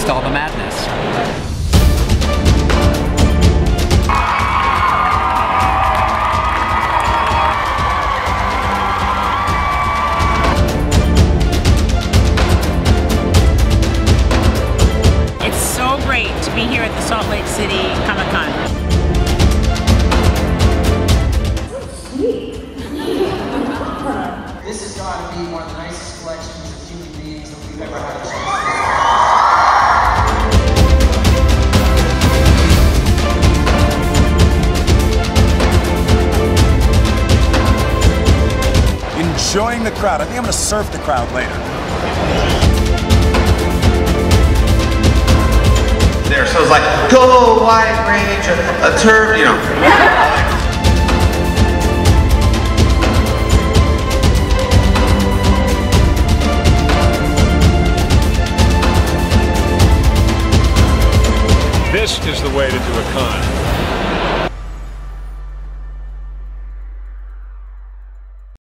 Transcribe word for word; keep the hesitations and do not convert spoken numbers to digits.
amidst all the madness. To be here at the Salt Lake City Comic-Con. This has got to be one of the nicest collections of human beings that we've ever had a chance to see. Enjoying the crowd. I think I'm going to surf the crowd later. There, so it's like, go wide range, a, a turf, you know. This is the way to do a con.